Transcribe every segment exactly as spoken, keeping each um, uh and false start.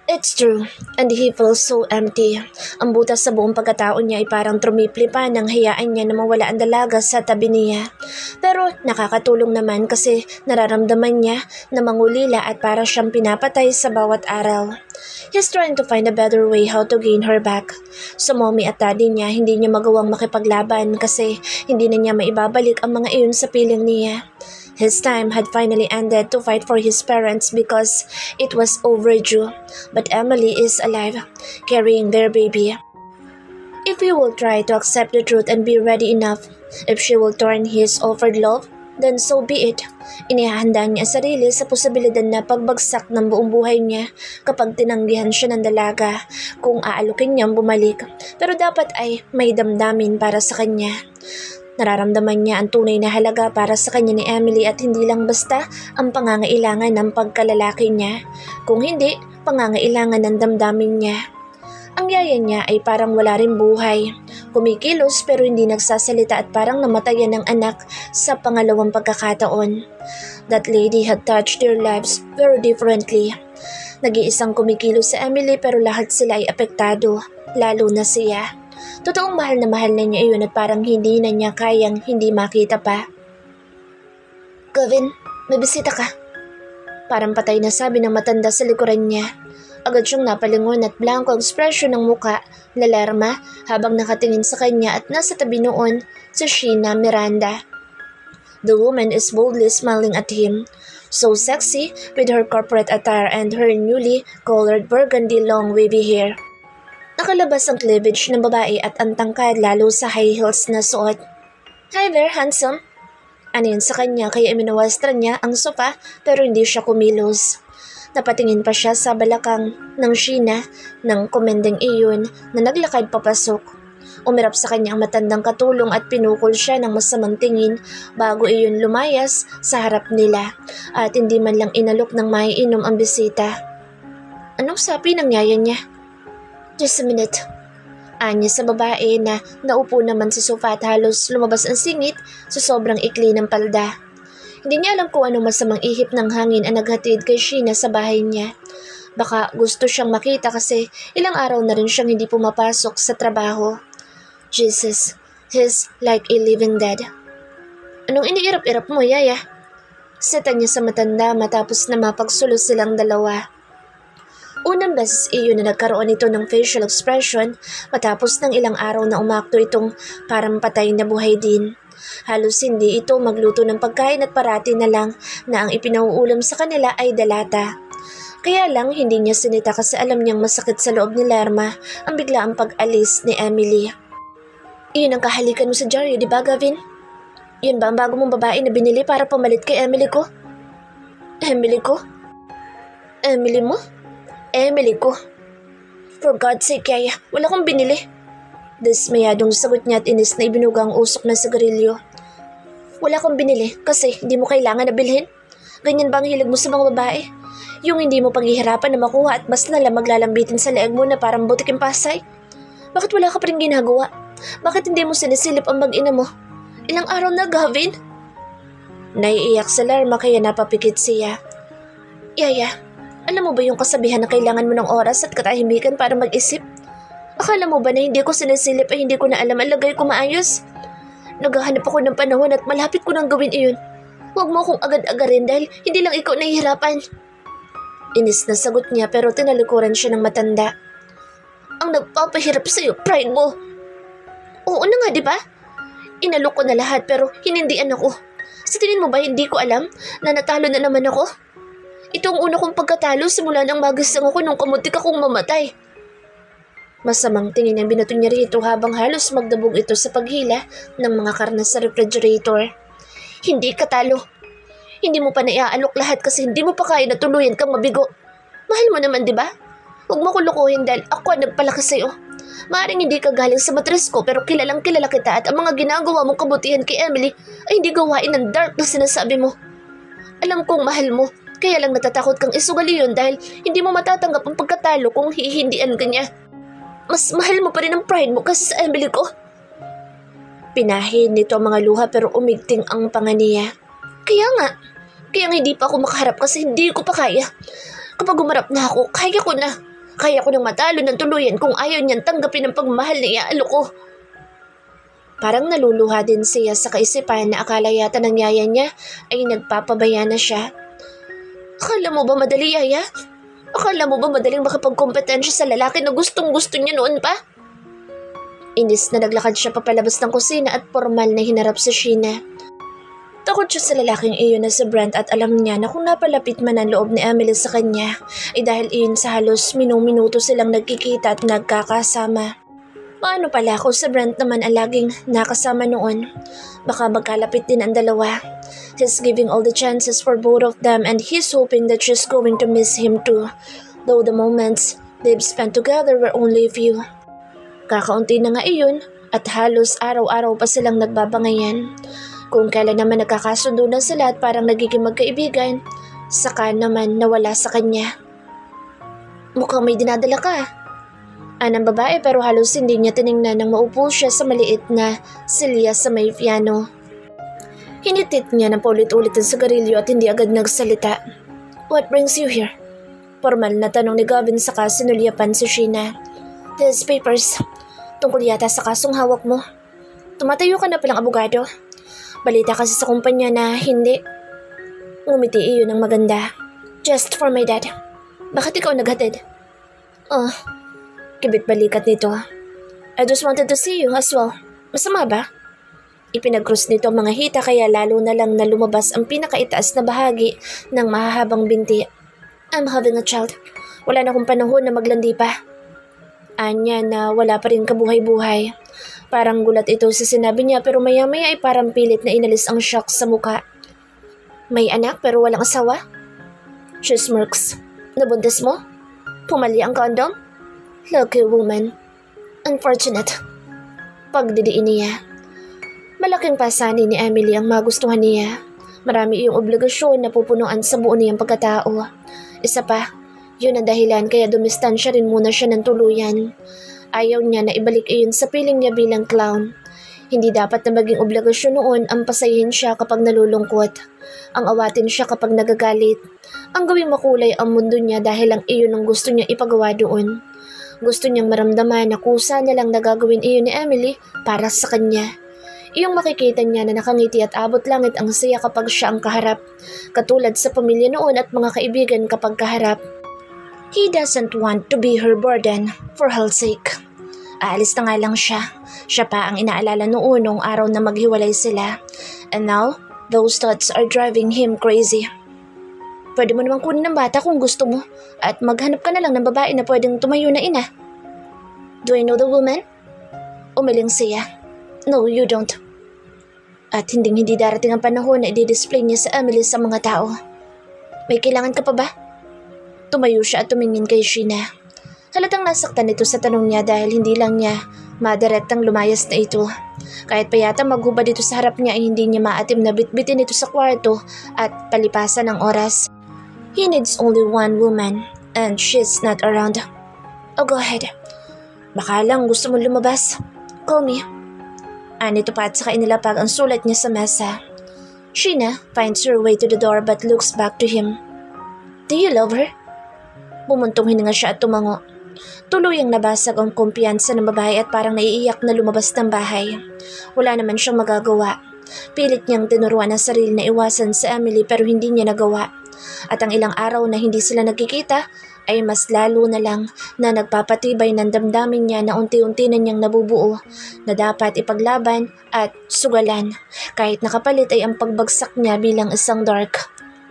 It's true, and he feels so empty. Ang butas sa buong pagkatao niya ay parang trumipli pa nang hayaan niya na mawala ang dalaga sa tabi niya. Pero nakakatulong naman kasi nararamdaman niya na mangulila at para siyang pinapatay sa bawat araw. He's trying to find a better way how to gain her back. Sa mommy at daddy niya, hindi niya magawang makipaglaban kasi hindi na niya maibabalik ang mga iyon sa piling niya. His time had finally ended to fight for his parents because it was overdue. But Emily is alive, carrying their baby. If he will try to accept the truth and be ready enough, if she will turn his offered love, then so be it. Inihahanda niya ang sarili sa posibilidad na pagbagsak ng buong buhay niya kapag tinanggihan siya ng dalaga kung aalukin niyang bumalik. Pero dapat ay may damdamin para sa kanya. Nararamdaman niya ang tunay na halaga para sa kanya ni Emily at hindi lang basta ang pangangailangan ng pagkalalaki niya. Kung hindi, pangangailangan ng damdamin niya. Ang yaya niya ay parang wala rin buhay. Kumikilos pero hindi nagsasalita at parang namatayan ng anak sa pangalawang pagkakataon. That lady had touched their lives very differently. Nag-iisang kumikilos sa Emily pero lahat sila ay apektado, lalo na siya. Totoong mahal na mahal na niya iyon at parang hindi na niya kayang hindi makita pa. Gavin, may bisita ka. Parang patay na sabi ng matanda sa likuran niya. Agad siyang napalingon at blanco ang ekspresyon ng muka, lalarma habang nakatingin sa kanya at nasa tabi noon si Sheena Miranda. The woman is boldly smiling at him, so sexy with her corporate attire and her newly colored burgundy long wavy hair. Nakalabas ang cleavage ng babae at ang tangkad lalo sa high heels na suot. Hi there, handsome. Anin sa kanya kaya iminawastra niya ang sofa pero hindi siya kumilos. Napatingin pa siya sa balakang ng Sheena ng komendeng iyon na naglakad papasok. Umirap sa kanya ang matandang katulong at pinukol siya ng masamang tingin bago iyon lumayas sa harap nila at hindi man lang inalok ng maiinom ang bisita. Anong sabi ng yaya niya? Just a minute. Anya sa babae na naupo naman sa sofa at halos lumabas ang singit sa sobrang ikli ng palda. Hindi niya alam kung anong masamang ihip ng hangin ang naghatid kay Sheena sa bahay niya. Baka gusto siyang makita kasi ilang araw na rin siyang hindi pumapasok sa trabaho. Jesus, he's like a living dead. Anong iniirap-irap mo, yaya? Seta niya sa matanda matapos na mapagsulo silang dalawa. Unang beses iyon na nagkaroon ito ng facial expression matapos ng ilang araw na umakto itong parang patay na buhay din. Halos hindi ito magluto ng pagkain at parati na lang na ang ipinauulam sa kanila ay dalata. Kaya lang hindi niya sinita kasi alam niyang masakit sa loob ni Lerma ang biglaang pag-alis ni Emily. Iyon ang kahalikan mo sa dyaryo, di ba Gavin? Yun ba ang bago mong babae na binili para pamalit kay Emily ko? Emily ko? Emily mo? Emily ko. For God's sake, yaya, wala kong binili. Dismayadong sagot niya at inis na ibinuga ang usok ng sigarilyo. Wala kong binili kasi hindi mo kailangan na bilhin. Ganyan ba ang hilig mo sa mga babae? Yung hindi mo paghihirapan na makuha at mas nalang maglalambitin sa leeg mo na parang butiking pasay? Bakit wala ka pa rin ginagawa? Bakit hindi mo sinisilip ang mag-ina mo? Ilang araw na, Gavin? Naiiyak sa Lerma kaya napapikit siya. Yaya, alam mo ba yung kasabihan na kailangan mo ng oras at katahimikan para mag-isip? Akala mo ba na hindi ko sinisilip ay hindi ko na alam ang lagay ko maayos? Naghahanap ako ng panahon at malapit ko nang gawin iyon. Huwag mo akong agad-agarin dahil hindi lang ikaw nahihirapan. Inis na sagot niya pero tinalikuran siya ng matanda. Ang nagpapahirap sa'yo, pride mo. Oo na nga, di ba? Inalok ko na lahat pero hinindian ako. Sa tingin mo ba hindi ko alam na natalo na naman ako? Ito ang una kong pagkatalo simula nang magasang ako nung kamuntik akong mamatay. Masamang tingin ang binato niya rito habang halos magdabog ito sa paghila ng mga karne sa refrigerator. Hindi ka talo. Hindi mo pa naiaalok lahat kasi hindi mo pa kaya na tuluyan kang mabigo. Mahal mo naman, di ba? Huwag mo ko lukuhin dahil ako ang nagpalaki sa'yo. Maaring hindi ka galing sa matres ko pero kilalang kilala kita at ang mga ginagawa mong kabutihan kay Emily ay hindi gawain ng dark na sinasabi mo. Alam kong mahal mo. Kaya lang natatakot kang isugali yun dahil hindi mo matatanggap ang pagkatalo kung hihindian ka niya. Mas mahal mo pa rin ang pride mo kasi sa Emily ko. Pinahin nito ang mga luha pero umigting ang panga niya. Kaya nga, kaya nga hindi pa ako makaharap kasi hindi ko pa kaya. Kapag umarap na ako, kaya ko na. Kaya ko nang matalo ng tuluyan kung ayaw niyang tanggapin ang pagmamahal na iaalo ko. Parang naluluha din siya sa kaisipan na akala yata ng yaya niya ay nagpapabaya na siya. Akala mo ba madali, yaya? Akala mo ba madaling makapagkompetensya sa lalaki na gustong gusto niya noon pa? Inis na naglakad siya papalabas ng kusina at formal na hinarap si Sheena. Takot siya sa lalaking iyon na si Brent at alam niya na kung napalapit man ang loob ni Emily sa kanya ay dahil iyon sa halos minung-minuto silang nagkikita at nagkakasama. Paano pala kung si Brent naman ang laging nakasama noon? Baka magkalapit din ang dalawa. He's giving all the chances for both of them and he's hoping that she's going to miss him too, though the moments they've spent together were only a few. Kakaunti na nga iyon at halos araw-araw pa silang nagbabangayan. Kung kailan naman nagkakasundo na sila at parang nagiging magkaibigan, saka naman nawala sa kanya. Mukhang may dinadala ka. Anang babae pero halos hindi niya tiningnan nang maupo siya sa maliit na silya sa may piano. Hinitit niya ng paulit-ulit ang sigarilyo at hindi agad nagsalita. What brings you here? Formal na tanong ni Gavin saka sinulyapan si Sheena. These papers. Tungkol yata sa kasong hawak mo. Tumatayo ka na palang abogado. Balita kasi sa kumpanya na hindi. Ngumiti iyon ng maganda. Just for my dad. Bakit ikaw naghatid? Oh, kibit balikat nito. I just wanted to see you as well. Masama ba? Ipinag-cross nito ang mga hita kaya lalo na lang na lumabas ang pinakaitaas na bahagi ng mahahabang binti. I'm having a child. Wala na akong panahon na maglandi pa. Anya na wala pa rin kabuhay-buhay. Parang gulat ito sa sinabi niya pero maya-maya ay parang pilit na inalis ang shock sa muka. May anak pero walang asawa? She smirks. Nabuntis mo? Pumali ang condom? Lucky woman. Unfortunate. Pagdidiin niya. Malaking pasanin ni Emily ang magustuhan niya. Marami iyong obligasyon na pupunuan sa buo niyang pagkatao. Isa pa, yun ang dahilan kaya dumistansya rin muna siya ng tuluyan. Ayaw niya na ibalik iyon sa piling niya bilang clown. Hindi dapat na maging obligasyon noon ang pasayin siya kapag nalulungkot. Ang awatin siya kapag nagagalit. Ang gawing makulay ang mundo niya dahil lang iyon ang gusto niya ipagawa doon. Gusto niyang maramdaman na kusa na lang nagagawin iyon ni Emily para sa kanya. Iyong makikita niya na nakangiti at abot langit ang saya kapag siya ang kaharap. Katulad sa pamilya noon at mga kaibigan kapag kaharap. He doesn't want to be her burden for her sake. Aalis na nga lang siya. Siya pa ang inaalala noon noong araw na maghiwalay sila. And now, those thoughts are driving him crazy. Pwede mo naman kunin ng bata kung gusto mo at maghanap ka na lang ng babae na pwedeng tumayo na ina. Do I know the woman? Umiling siya. No, you don't. At hinding-hindi darating ang panahon na i-display niya sa Emily sa mga tao. May kailangan ka pa ba? Tumayo siya at tumingin kay Sheena. Halatang nasaktan ito sa tanong niya dahil hindi lang niya madirektang lumayas na ito. Kahit pa yata maghubad dito sa harap niya ay hindi niya maatim na bitbitin ito sa kwarto at palipasan ng oras. He needs only one woman and she's not around. Oh, go ahead. Baka lang gusto mo lumabas. Call me. Anito pa at saka inilapag ang sulat niya sa mesa. Sheena finds her way to the door but looks back to him. Do you love her? Bumuntong hininga siya at tumango. Tuluyang nabasag ang kumpiyansa ng babae at parang naiiyak na lumabas ng bahay. Wala naman siyang magagawa. Pilit niyang tinuruan ang sarili na iwasan si Emily pero hindi niya nagawa. At ang ilang araw na hindi sila nagkikita ay mas lalo na lang na nagpapatibay ng damdamin niya na unti-unti na niyang nabubuo na dapat ipaglaban at sugalan kahit nakapalit ay ang pagbagsak niya bilang isang dark.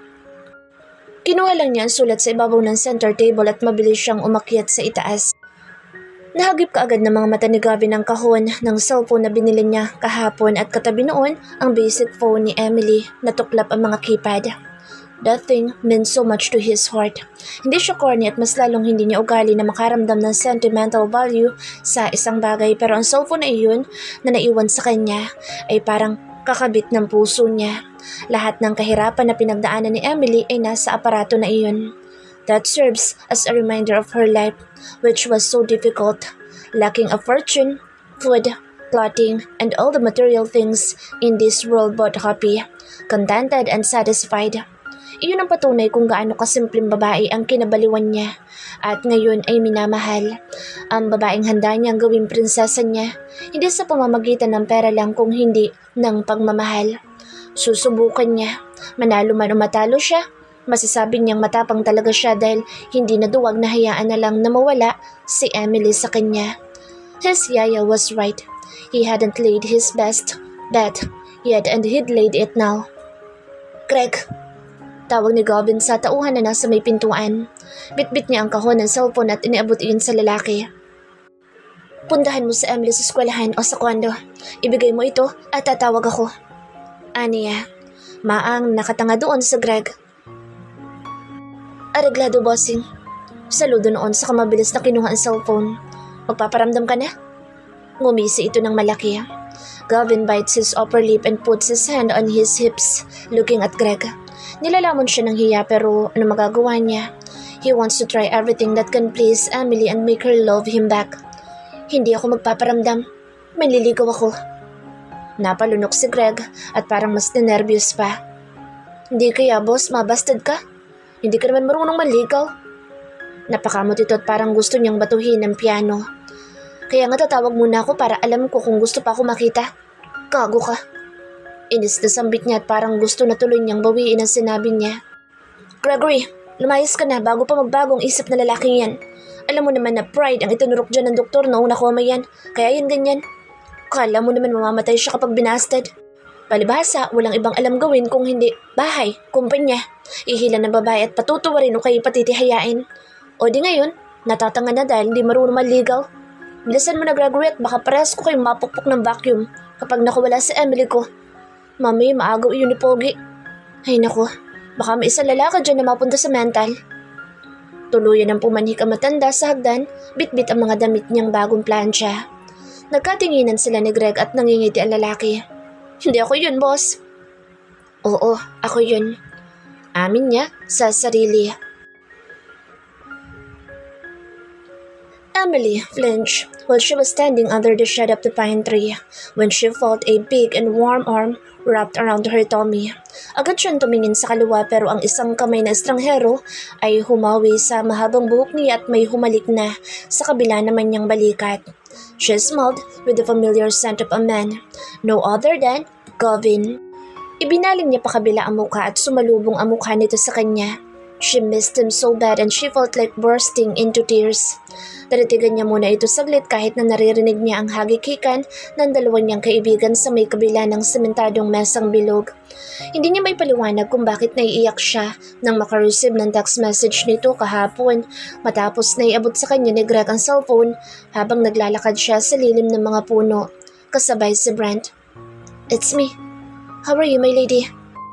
Kinuha lang niya ang sulat sa ibabaw ng center table at mabilis siyang umakyat sa itaas. Nahagip kaagad ng mga mata ni Gavin ang kahon ng cellphone na binili niya kahapon at katabi noon ang basic phone ni Emily na tuklap ang mga keypad. That thing meant so much to his heart. Hindi siya corny at mas lalong hindi niya ugali na makaramdam ng sentimental value sa isang bagay pero ang cellphone na iyon na naiwan sa kanya ay parang kakabit ng puso niya. Lahat ng kahirapan na pinagdaanan ni Emily ay nasa aparato na iyon. That serves as a reminder of her life, which was so difficult, lacking a fortune, food, clothing, and all the material things in this world but happy, contented, and satisfied. Iyon ang patunay kung gaano kasimpleng babae ang kinabaliwan niya at ngayon ay minamahal. Ang babaeng handa niyang gawing prinsesa niya, hindi sa pamamagitan ng pera lang kung hindi ng pagmamahal. Susubukan niya, manalo man o matalo siya, masasabi niyang matapang talaga siya dahil hindi na duwag na hayaan na lang na mawala si Emily sa kanya. His yaya was right. He hadn't laid his best bet yet and he'd laid it now. Greg, tawag ni Gavin sa tauhan na nasa may pintuan. Bitbit niya ang kahon ng cellphone at iniabot iyon sa lalaki. Puntahan mo si Emily sa eskwelahan o sa kondo. Ibigay mo ito at tatawag ako. Aniya, maang nakatanga doon sa Greg. Areglado, bossing. Saludo noon sa kamabilis na kinuha ang cellphone. Magpaparamdam ka na? Ngumisi ito ng malaki. Gavin bites his upper lip and puts his hand on his hips, looking at Greg. Nilalamon siya ng hiya pero ano magagawa niya? He wants to try everything that can please Emily and make her love him back. Hindi ako magpaparamdam. Manliligaw ako. Napalunok si Greg at parang mas nervyos pa. Hindi kaya, boss, mabastard ka? Hindi ka naman marunong manligaw. Napakamot ito at parang gusto niyang batuhin ng piano. Kaya nga tatawag muna ako para alam ko kung gusto pa ako makita. Gago ka. Inis na sambit niya at parang gusto na tuloy niyang bawiin ang sinabi niya. Gregory, lumayas ka na bago pa magbagong isip na lalaking yan. Alam mo naman na pride ang itinurok dyan ng doktor noong nakoma yan. Kaya yan ganyan. Kala mo naman mamamatay siya kapag binasted. Palibhasa, walang ibang alam gawin kung hindi bahay, kumpanya, ihila ng babae at patutuwa rin o kayo patitihayain. O di ngayon, natatanga na dahil hindi marunong maligaw. Bilisan mo na, Gregory, at baka parehas ko kayong mapukpok ng vacuum kapag nakawala si Emily ko. Mami, maagaw iyon ni Pogi. Ay naku, baka may isang lalaki dyan na mapunta sa mental. Tuluyan ang pumanhik ang matanda sa hagdan, bit-bit ang mga damit niyang bagong plancha. Nagkatinginan sila ni Greg at nangingiti ang lalaki. Hindi ako yun, boss. Oo, ako yun. Amin niya sa sarili. Emily flinched while she was standing under the shade of the pine tree when she felt a big and warm arm wrapped around her tummy. Agad siyang tumingin sa kaliwa pero ang isang kamay na estranghero ay humawi sa mahabang buhok niya at may humalik na sa kabila naman niyang balikat. She smelled with the familiar scent of a man, no other than Gavin. Ibinaling niya pa kabila ang mukha at sumalubong ang mukha nito sa kanya. She missed him so bad and she felt like bursting into tears. Tinitigan niya muna ito saglit kahit na naririnig niya ang hagikikan ng dalawa niyang kaibigan sa may kabila ng sementadong mesang bilog. Hindi niya may paliwanag kung bakit naiiyak siya nang makareceive ng text message nito kahapon matapos na iabot sa kanya ni Greg ang cellphone habang naglalakad siya sa lilim ng mga puno. Kasabay si Brent. It's me. How are you, my lady?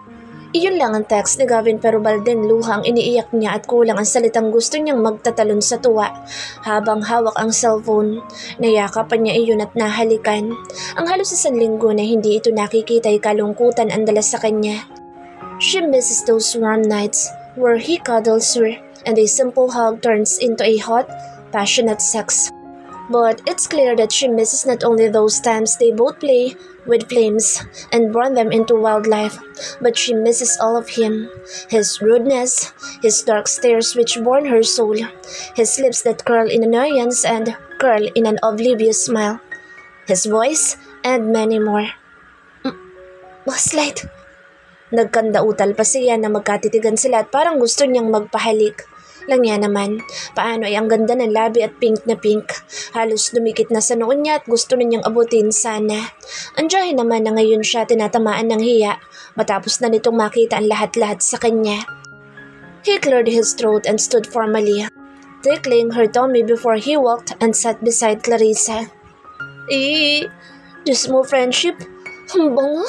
Iyon lang ang text ni Gavin pero baldeng luhang iniiyak niya at kulang ang salitang gusto niyang magtatalon sa tuwa habang hawak ang cellphone. Nayakapan niya iyon at nahalikan. Ang halos isang linggo na hindi ito nakikita ay kalungkutan ang dala sa kanya. She misses those warm nights where he cuddles her and a simple hug turns into a hot, passionate sex. But it's clear that she misses not only those times they both play with flames and burn them into wildlife, but she misses all of him. His rudeness, his dark stares which burn her soul, his lips that curl in annoyance and curl in an oblivious smile, his voice, and many more. Mm, Boss Light. Nagkandautal pa siya na magkatitigan sila at parang gusto niyang magpahalik. Lang niya naman, paano ay ang ganda ng labi at pink na pink. Halos dumikit na sa noon niya at gusto na niyang abutin sana. Andiyahin naman na ngayon siya tinatamaan ng hiya matapos na nitong makita ang lahat-lahat sa kanya. He cleared his throat and stood formally, tickling her tummy before he walked and sat beside Clarissa. Eh, Diyos mo friendship, ang bango.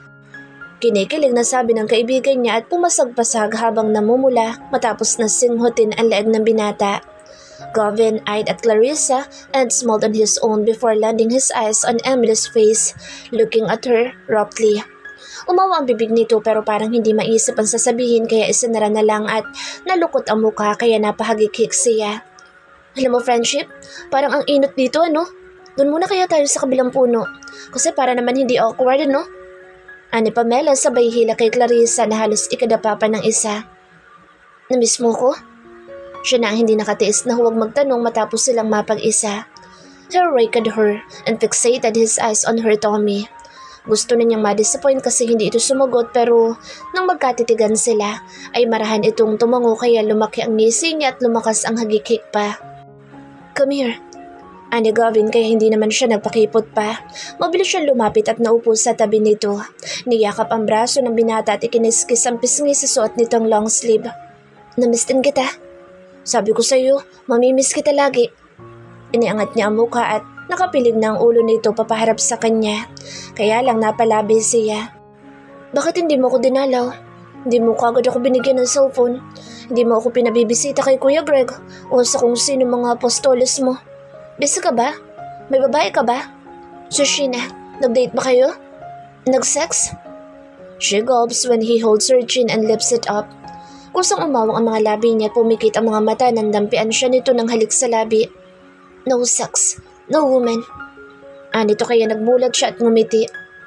Kinikilig na sabi ng kaibigan niya at pumasag-pasag habang namumula matapos na singhutin ang leeg ng binata. Gavin eyed at Clarissa and smiled on his own before landing his eyes on Emily's face, looking at her raptly. Umawa ang bibig nito pero parang hindi maisip ang sasabihin kaya isinara na lang at nalukot ang mukha kaya napahagikik siya. Alam mo friendship, parang ang inot dito ano? Doon muna kaya tayo sa kabilang puno kasi para naman hindi awkward ano? Ani Pamela sabay hila kay Clarissa na halos ikadapa pa ng isa. Namiss mo ko? Siya na ang hindi nakatiis na huwag magtanong matapos silang mapag-isa. He raked her and fixated his eyes on her tummy. Gusto na niyang ma-disappoint kasi hindi ito sumagot pero nang magkatitigan sila ay marahan itong tumango kaya lumaki ang ngisi niya at lumakas ang hagikik pa. Come here. Ani Gavin kaya hindi naman siya nagpakipot pa. Mabilis siyang lumapit at naupo sa tabi nito. Niyakap ang braso ng binata at ikiniskis ang pisngi sa suot nitong long sleeve. Namiss din kita. Sabi ko sa'yo, mamimiss kita lagi. Iniangat niya ang mukha at nakapilig na ang ulo nito papaharap sa kanya. Kaya lang napalabi siya. Bakit hindi mo ko dinalaw? Hindi mo kagad ako binigyan ng cellphone. Hindi mo ako pinabibisita kay Kuya Greg o sa kung sino mga apostoles mo. Busy ka ba? May babae ka ba? Sushina, nag-date ba kayo? Nag-sex? She gulps when he holds her chin and lifts it up. Kusang umawang ang mga labi niya at pumikit ang mga mata nang dampian siya nito ng halik sa labi. No sex. No woman. Anito kaya nagmulat siya at ngumiti.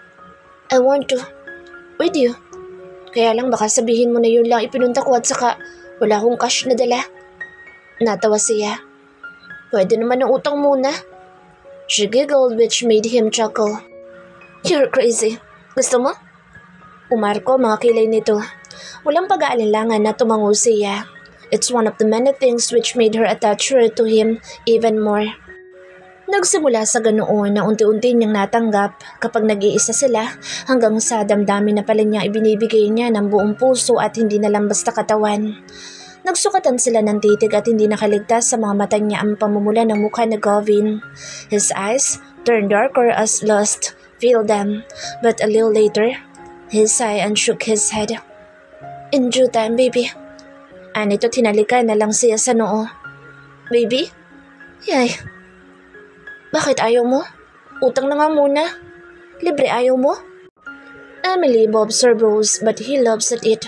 I want to. With you. Kaya lang baka sabihin mo na yun lang ipinunta ko at saka wala akong cash na dala. Natawa siya. Pwede naman ng utang muna. She giggled which made him chuckle. You're crazy. Gusto mo? Umarko mga kilay nito. Walang pag-aalinlangan na tumango siya. It's one of the many things which made her attach her to him even more. Nagsimula sa ganoon na unti-unti niyang natanggap kapag nag-iisa sila hanggang sa damdamin na pala niya ibinibigay niya ng buong puso at hindi na lang basta katawan. Nagsukatan sila ng titig at hindi nakaligtas sa mga mata niya ang pamumula ng mukha ni Gavin. His eyes turned darker as lust filled them, but a little later, he sighed and shook his head. In due time, baby. Anito tinalika na lang siya sa noo. Baby? Yay. Bakit ayaw mo? Utang na nga muna. Libre ayaw mo? Emily bobs her brows but he loves at it.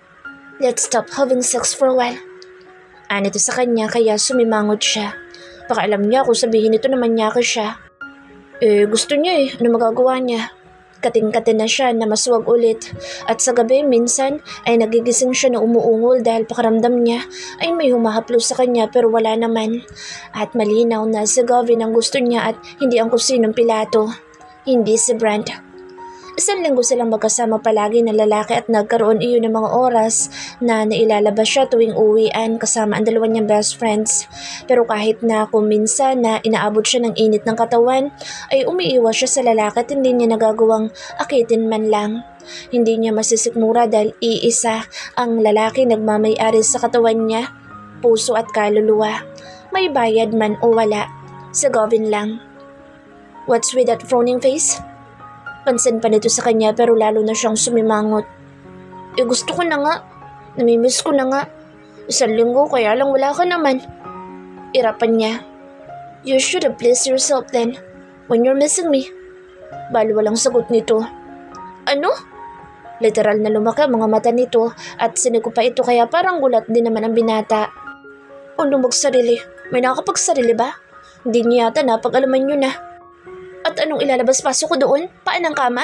Let's stop having sex for a while. Anito sa kanya kaya sumimangot siya. Pakaalam niya kung sabihin ito naman niya ka siya. Eh gusto niya eh, ano magagawa niya? Kating-katin na siya na maswag ulit at sa gabi minsan ay nagigising siya na umuungol dahil pakaramdam niya ay may humahaplo sa kanya pero wala naman. At malinaw na si Gavin ang gusto niya at hindi ang kusinong Pilato, hindi si Brent. Isang linggo silang magkasama palagi na lalaki at nagkaroon iyon ng mga oras na nailalabas siya tuwing uwian kasama ang dalawa niyang best friends. Pero kahit na kung minsan na inaabot siya ng init ng katawan, ay umiiwas siya sa lalaki at hindi niya nagagawang akitin man lang. Hindi niya masisikmura dahil iisa ang lalaki nagmamay-ari sa katawan niya, puso at kaluluwa. May bayad man o wala, si Gavin lang. What's with that frowning face? Pansin pa nito sa kanya pero lalo na siyang sumimangot. Eh gusto ko na nga. Namimiss ko na nga. Isang linggo kaya lang wala ka naman. Irapan niya. You should have pleased yourself then when you're missing me. Balo walang sagot nito. Ano? Literal na lumaki ang mga mata nito at siniko pa ito kaya parang gulat din naman ang binata. Ano magsarili? May nakapagsarili ba? Hindi niya yata napag-alaman yun ah. At anong ilalabas-pasok ko doon? Paan ang kama?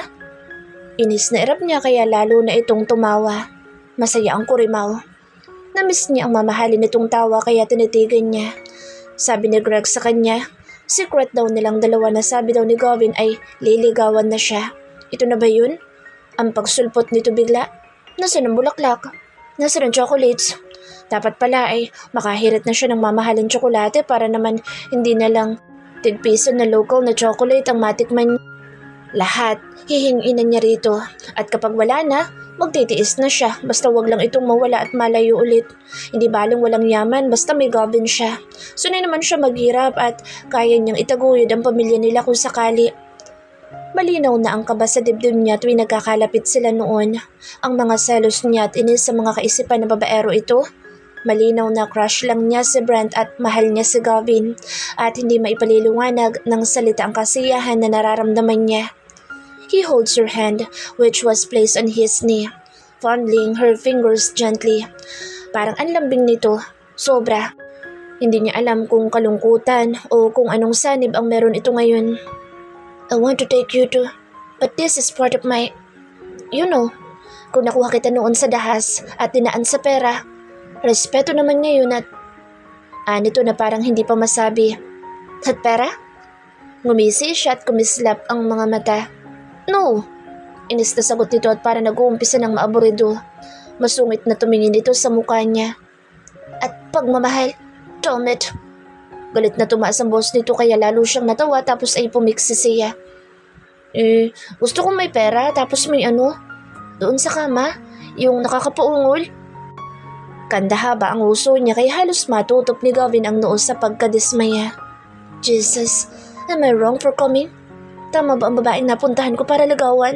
Inis na irap niya kaya lalo na itong tumawa. Masaya ang kurimaw. Namiss niya ang mamahalin nitong tawa kaya tinitigan niya. Sabi ni Greg sa kanya, secret daw nilang dalawa na sabi daw ni Gavin ay liligawan na siya. Ito na ba yun? Ang pagsulpot nito bigla. Nasaan ang bulaklak? Nasaan ang chocolates? Dapat pala ay makahirit na siya ng mamahalin tsokolate para naman hindi na lang tig-piso na local na chocolate ang matikman. Lahat, hihinginan niya rito. At kapag wala na, magtitiis na siya. Basta wag lang itong mawala at malayo ulit. Hindi balang walang yaman, basta may Gavin siya. Sunay naman siya maghirap at kaya niyang itaguyod ang pamilya nila kung sakali. Malinaw na ang kaba sa dibdib niya tuwing nagkakalapit sila noon. Ang mga selos niya at inis sa mga kaisipan na babaero ito. Malinaw na crush lang niya si Brent at mahal niya si Gavin at hindi maipaliliwanag ng salita ang kasiyahan na nararamdaman niya. He holds her hand which was placed on his knee, fondling her fingers gently. Parang ang lambing nito, sobra. Hindi niya alam kung kalungkutan o kung anong sanib ang meron ito ngayon. I want to take you to, but this is part of my... You know, kung nakuha kita noon sa dahas at dinaan sa pera, respeto naman ngayon at anito na parang hindi pa masabi. At pera? Ngumisi siya at kumislap ang mga mata. No! Inis na sagot nito at para nag-uumpisa ng maaburido. Masungit na tumingin ito sa mukha niya. At pagmamahal, damn it! Galit na tumaas ang boss nito kaya lalo siyang natawa tapos ay pumiksi siya. Eh, gusto kong may pera tapos may ano? Doon sa kama, yung nakakapaungol. Kandahaba ang uso niya kaya halos matutop ni Gavin ang noo sa pagkadismaya. Jesus, am I wrong for coming? Tama ba ang babaeng napuntahan ko para lagawan?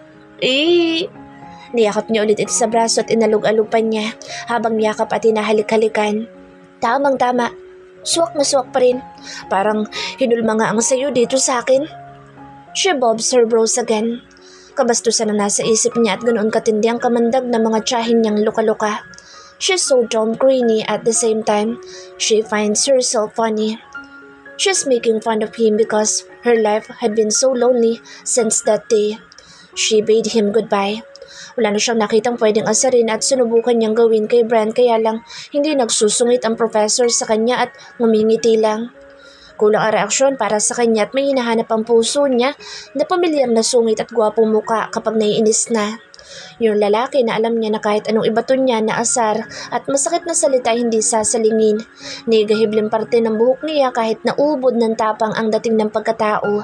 Eh, niyakap niya ulit ito sa braso at inalog-alog pa niya habang niyakap at hinahalik-halikan. Tamang tama. Suwak na suwak pa rin. Parang hinulma nga ang sayo dito sa akin. She bobs her brows again. Kabastusan na nasa isip niya at ganoon katindi ang kamandag na mga tiyahin niyang luka-luka. She's so dumb greeny at the same time. She finds herself funny. She's making fun of him because her life had been so lonely since that day. She bade him goodbye. Wala na siyang nakitang pwedeng asarin at sinubukan niyang gawin kay Brent kaya lang hindi nagsusungit ang professor sa kanya at ngumingiti lang. Kulang ang reaksyon para sa kanya at may hinahanap ang puso niya na pamilyar na sungit at gwapong muka kapag naiinis na. Yung lalaki na alam niya na kahit anong ibaton niya na asar at masakit na salita hindi sasalingin. Negahibling parte ng buhok niya kahit naubod ng tapang ang dating ng pagkatao.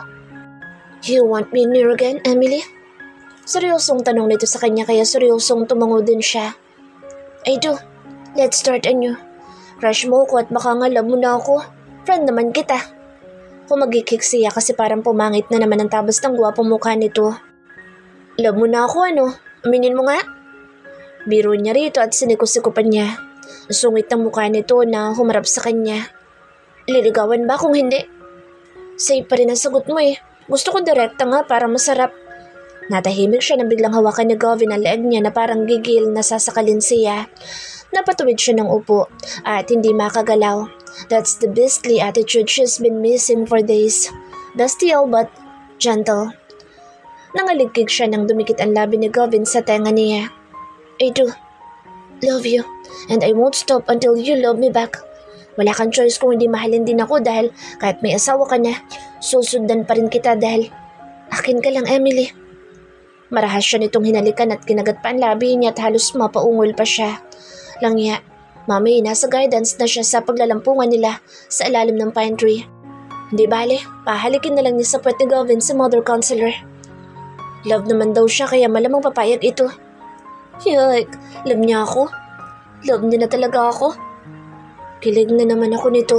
You want me near again, Emily? Seryosong tanong nito sa kanya kaya seryosong tumango din siya. I do. Let's start anew. Crush mo ko at baka nga love mo na ako. Friend naman kita. Kumagikik siya kasi parang pumangit na naman ang tabas ng gwapong mukha nito. Love mo na ako ano? Aminin mo nga? Biro niya rito at sinikosikopan niya. Sungit ng mukha nito na humarap sa kanya. Liligawan ba kung hindi? Safe pa rin ang sagot mo eh. Gusto ko direkta nga para masarap. Natahimik siya nang biglang hawakan ni Gavin ang leeg niya na parang gigil na sasakalin siya. Napatuwid siya ng upo at hindi makagalaw. That's the beastly attitude she's been missing for days. Bestial but gentle. Nangaligkig siya nang dumikit ang labi ni Gavin sa tenga niya. I do love you and I won't stop until you love me back. Wala kang choice kung hindi mahalin din ako dahil kahit may asawa ka na, susundan pa rin kita dahil akin ka lang, Emily. Marahas siya nitong hinalikan at kinagat pa ang labi niya at halos mapaungol pa siya. Langya, mamay nasa guidance na siya sa paglalampungan nila sa ilalim ng pine tree. Hindi bale, pahalikin na lang niya sa puwet ni Gavin sa mother counselor. Love naman daw siya kaya malamang papayag ito. Yuck, love niya ako. Love niya na talaga ako. Kilig na naman ako nito.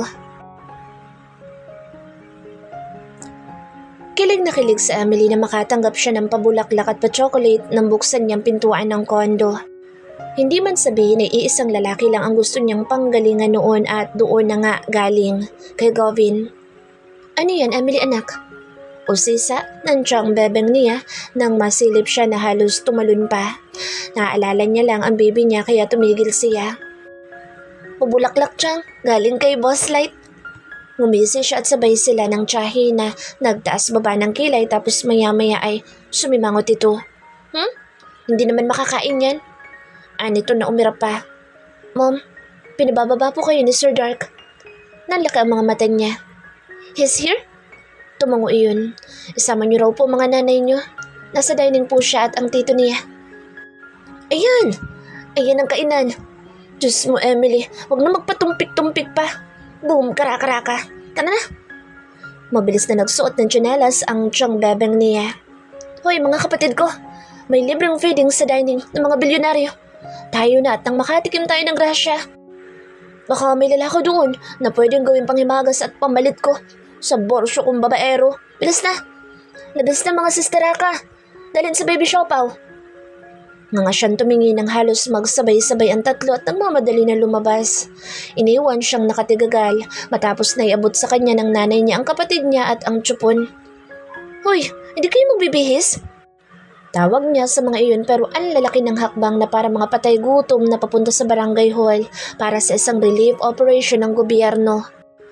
Kilig na kilig sa Emily na makatanggap siya ng pabulaklak at pa-chocolate nang buksan niyang pintuan ng kondo. Hindi man sabihin ay iisang lalaki lang ang gusto niyang panggalingan noon at doon na nga galing kay Gavin. Ano yan, Emily anak? Usisa ng tiyang bebeng niya nang masilip siya na halos tumalon pa. Naaalala niya lang ang baby niya kaya tumigil siya. Pabulaklak tiyang, galing kay Boss Light. Ngumisi siya at sabay sila ng tiyahe na nagtaas baba ng kilay tapos maya-maya ay sumimangot ito. Hmm? Hindi naman makakain yan. Anito na umirap pa. Mom, pinabababa po kayo ni Sir Dark. Nanlaki ang mga mata niya. He's here? Tumango iyon. Isama niyo raw po mga nanay niyo. Nasa dining po siya at ang tito niya. Ayan! Ayan ang kainan. Diyos mo, Emily, huwag na magpatumpik-tumpik pa. Boom, karaka-raka. Tara na. Mabilis na nagsuot ng tsinelas ang tiyang bebeng niya. Hoy mga kapatid ko, may libreng feeding sa dining ng mga bilyonaryo. Tayo na at nang makatikim tayo ng grasya. Baka may lalako doon na pwedeng gawing panghimagas at pamalit ko sa borsyo kong babaero. Bilis na. Labis na mga sisteraka. Dalhin sa baby siopaw. Mga siyang tumingin ng halos magsabay-sabay ang tatlo at nagmamadali na lumabas. Iniwan siyang nakatigagal matapos na iabot sa kanya ng nanay niya ang kapatid niya at ang tsupon. Hoy, hindi kayo magbibihis? Tawag niya sa mga iyon pero ang lalaki ng hakbang na para mga patay gutom na papunta sa barangay hall para sa isang relief operation ng gobyerno.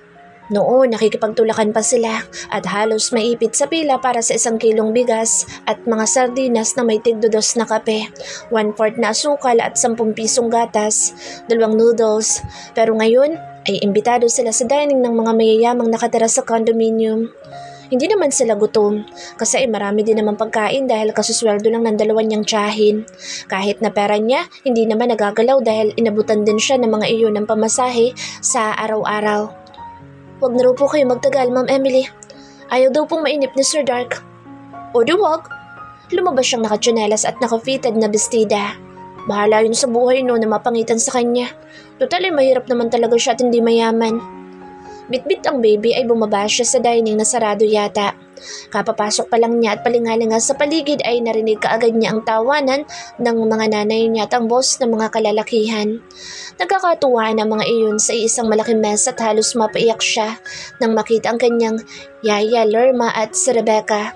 Noon nakikipagtulakan pa sila at halos maipit sa pila para sa isang kilong bigas at mga sardinas na may tigdodos na kape, one-fourth na asukal at sampung pisong gatas, dalawang noodles. Pero ngayon ay imbitado sila sa dining ng mga mayayamang nakatira sa condominium. Hindi naman sila gutom kasi ay marami din naman pagkain dahil kasusweldo lang ng dalawa niyang tiyahin. Kahit na pera niya, hindi naman nagagalaw dahil inabutan din siya ng mga iyon ng pamasahe sa araw-araw. Huwag na raw po kayo magtagal, Ma'am Emily. Ayaw daw pong mainip ni Sir Dark. O di wag. Lumabas siyang nakatsyonelas at nakafitted na bestida. Bahala yun sa buhay no na mapangitan sa kanya. Total ay mahirap naman talaga siya at hindi mayaman. Bitbit ang baby ay bumaba siya sa dining na sarado yata. Kapapasok pa lang niya at palingalinga sa paligid ay narinig kaagad niya ang tawanan ng mga nanay niya at ang boss ng mga kalalakihan. Nagkakatuwaan ang mga iyon sa isang malaking mess at halos mapaiyak siya nang makita ang kanyang yaya Lerma at si Rebecca.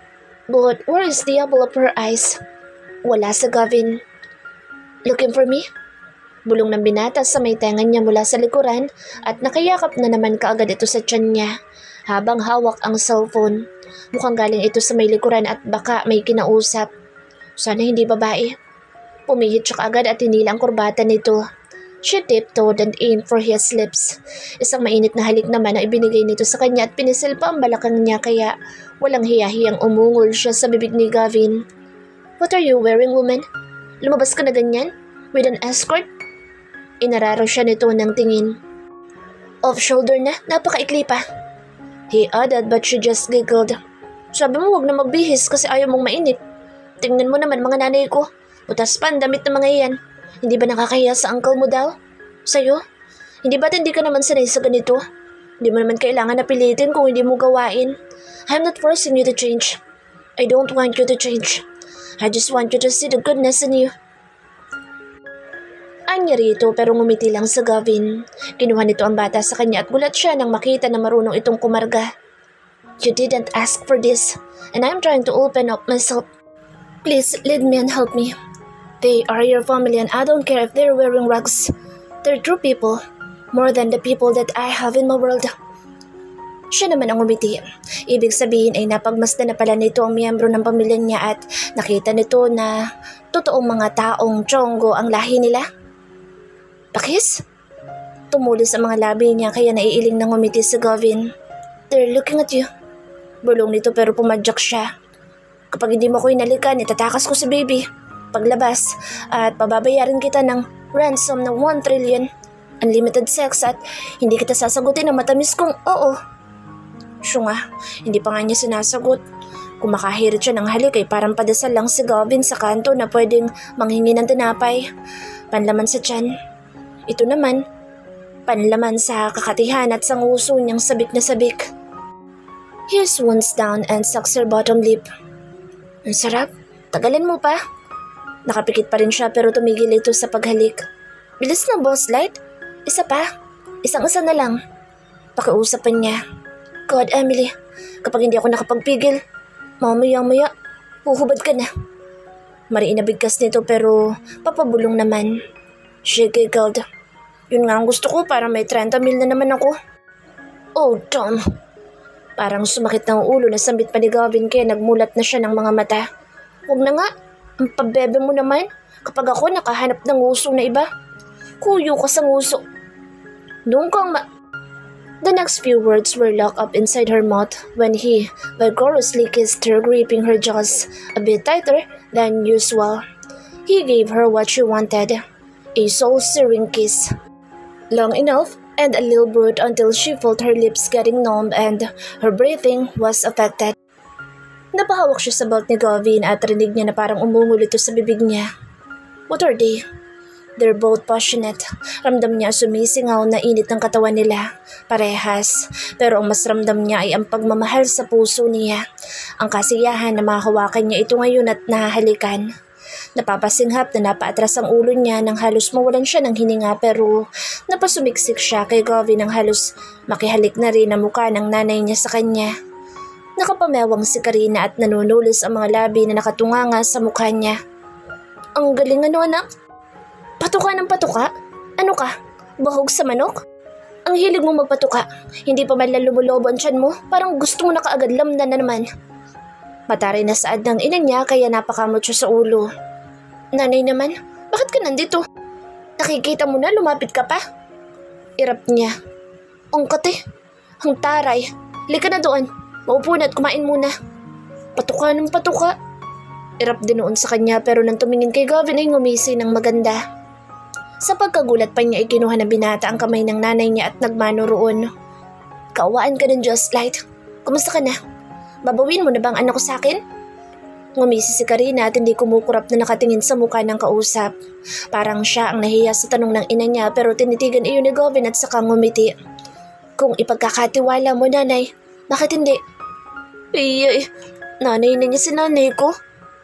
But where is the apple of her eyes? Wala sa Gavin. Looking for me? Bulong ng binata sa may tenga niya mula sa likuran at nakayakap na naman kaagad ito sa tiyan niya habang hawak ang cellphone. Mukhang galing ito sa may likuran at baka may kinausap. Sana hindi babae. Pumihit siya kaagad at hinila ang kurbata nito. She tiptoed and aimed for his lips. Isang mainit na halik naman ang ibinigay nito sa kanya at pinisil pa ang balakang niya kaya walang hiyahiyang umungol siya sa bibig ni Gavin. What are you wearing, woman? Lumabas ka na ganyan? With an escort? Inararo siya nito ng tingin. Off-shoulder na, napakaikli pa. He added but she just giggled. Sabi mo huwag na magbihis kasi ayaw mong mainip. Tingnan mo naman mga nanay ko. Utas pa ang damit ng mga iyan. Hindi ba nakakahiya sa uncle mo daw? Sa'yo? Hindi ba't hindi ka naman sanay sa ganito? Hindi mo naman kailangan na pilitin kung hindi mo gawain. I'm not forcing you to change. I don't want you to change. I just want you to see the goodness in you. Anya rito pero ngumiti lang sa Gavin. Kinuha nito ang bata sa kanya at gulat siya nang makita na marunong itong kumarga. You didn't ask for this and I'm trying to open up myself. Please lead me and help me. They are your family and I don't care if they're wearing rags. They're true people, more than the people that I have in my world. Siya naman ang umiti. Ibig sabihin ay napagmasdan na pala nito ang miyembro ng pamilya niya at nakita nito na totoong mga taong Chongo ang lahi nila. Pakis? Tumulis ang mga labi niya kaya naiiling nang umiti si Gavin. They're looking at you. Bulong nito pero pumadyak siya. Kapag hindi mo ko inalikan, itatakas ko si baby. Paglabas at pababayarin kita ng ransom ng one trillion, unlimited sex at hindi kita sasagutin na matamis kong oo. Siya nga, hindi pa nga niya sinasagot. Kung makahirit siya ng halik ay parang padasal lang si Gavin sa kanto na pwedeng manghingi ng tinapay. Panlaman sa tiyan. Ito naman, panlaman sa kakatihan at sa nguso niyang sabik na sabik. He swoons down and sucks her bottom lip. Ang sarap, tagalin mo pa. Nakapikit pa rin siya pero tumigil ito sa paghalik. Bilis na boss light. Isa pa. Isang-isa na lang. Pakiusapan niya. God, Emily, kapag hindi ako nakapagpigil, mamaya-maya, puhubad ka na. Mariin na bigkas nito pero papabulong naman. She giggled. Yun nga ang gusto ko para may thirty mil na naman ako. Oh, Tom. Parang sumakit ng ulo na sambit pa ni Gavin kaya nagmulat na siya ng mga mata. Huwag na nga. Ang pabebe mo naman kapag ako nakahanap ng nguso na iba. Kuyo ka sa nguso. Noong kang ma... The next few words were locked up inside her mouth when he vigorously kissed her, gripping her jaws a bit tighter than usual. He gave her what she wanted, a soul-searing kiss. Long enough and a little brute until she felt her lips getting numb and her breathing was affected. Napahawak siya sa belt ni Gavin at rinig niya na parang umungol ito sa bibig niya. What are they? They're both passionate. Ramdam niya sumisingaw na init ng katawan nila. Parehas. Pero ang mas ramdam niya ay ang pagmamahal sa puso niya. Ang kasiyahan na mahawakan niya ito ngayon at nahahalikan. Napapasinghap na napaatras ang ulo niya nang halos mawalan siya ng hininga pero napasumiksik siya kay Gavin nang halos makihalik na rin ang mukha ng nanay niya sa kanya. Nakapamewang si Karina at nanunulis ang mga labi na nakatunganga sa mukha niya. Ang galing ano anak? Patuka ng patuka? Ano ka? Bahog sa manok? Ang hilig mo magpatuka. Hindi pa man lang lumulobo ang tiyan mo. Parang gusto mo na kaagad lamnan na naman. Mataray na saad ng ina niya kaya napakamot siya sa ulo. Nanay naman, bakit ka nandito? Nakikita mo na lumapit ka pa? Irap niya. Ang kate, ang taray. Halika na doon. Maupo na at kumain muna. Patuka ng patuka. Irap din noon sa kanya pero nang tumingin kay Gavin ay ngumisi ng maganda. Sa pagkagulat pa niya ay kinuha na binata ang kamay ng nanay niya at nagmano roon. Kaawaan ka ng Just Light. Kumusta ka na? Babawin mo na bang anak ko sa akin? Ngumisi si Karina at hindi kumukurap na nakatingin sa mukha ng kausap. Parang siya ang nahiya sa tanong ng ina niya pero tinitigan iyon ni Gavin at saka ngumiti. Kung ipagkakatiwala mo nanay, bakit hindi? Ay, nanay na niya si nanay ko.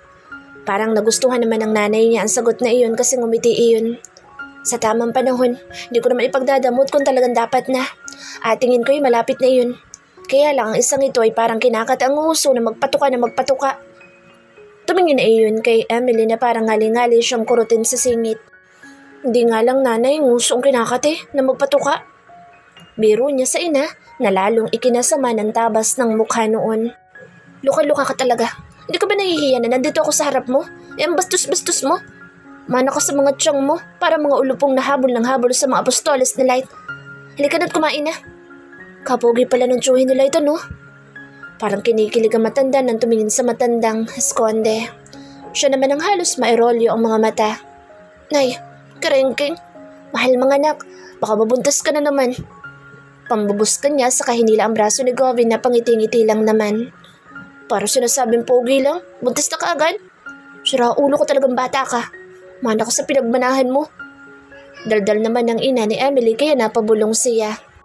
Parang nagustuhan naman ng nanay niya ang sagot na iyon kasi ngumiti iyon. Sa tamang panahon, hindi ko naman ipagdadamot kung talagang dapat na. At tingin ko'y malapit na iyon. Kaya lang ang isang ito ay parang kinakat ang uso na magpatuka na magpatuka. Tumingin na iyon kay Emily na parang ngali-ngali siyang kurutin sa singit. Hindi nga lang nanay ang uso ang kinakat eh, na magpatuka. Biro niya sa ina na lalong ikinasama ng tabas ng mukha noon. Luka-luka ka talaga. Hindi ka ba nahihiya na nandito ako sa harap mo? E ang bastos-bastos mo? Mana ka sa mga tiyang mo para mga ulupong nahabol ng habol sa mga apostoles ni Light. Halika na't kumain na. Kapogi pala ng tsuhin ni Light ano? Parang kinikilig ang matanda nang tumingin sa matandang eskonde. Siya naman ang halos mairolyo ang mga mata. Nay, karengking. Mahal mga anak, baka mabuntas ka na naman. Pambubus ka niya sa kahinila ang braso ni Gavin na pangiti-ngiti lang naman. Para sinasabing pogi lang, buntas na ka agad. Sira ulo ko talagang bata ka. Mana ka sa pinagmanahan mo. Daldal naman ng ina ni Emily kaya napabulong siya.